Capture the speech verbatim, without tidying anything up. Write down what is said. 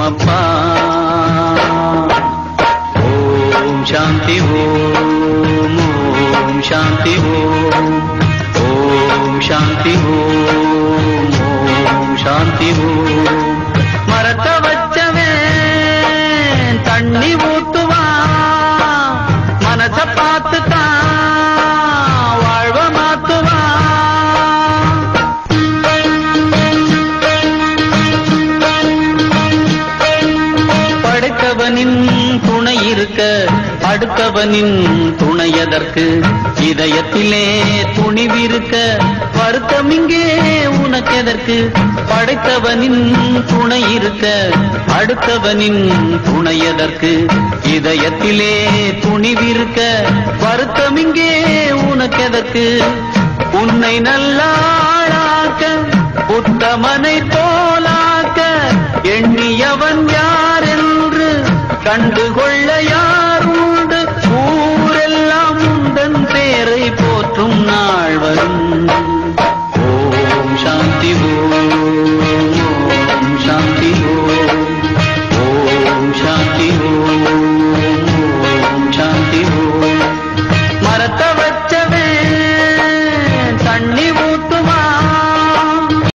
அப்பா. ஓம் சாந்தி ஓம் ஓம் சாந்தி ஓம் ஓம் சாந்தி ஓம் ஓம் சாந்தி ஓம். மரத்த வச்சவன் தண்ணி ஊத்துவான், மனச பார்த்துதான் வாழ்வ மாத்துவான். படைத்தவனின் துணை இருக்க அடுத்தவனின் துணை எதற்கு? இதயத்திலே துணிவிருக்க வருத்தம் இங்கே உனக்கெதற்கு? படைத்தவனின் துணை இருக்க அடுத்தவனின் துணை எதற்கு? இதயத்திலே துணிவிருக்க வருத்தம் இங்கே உனக்கெதற்கு? உன்னை நல்லாளாக்க உத்தமனை போலாக்க எண்ணியவன் யார் என்று கண்டுகொள்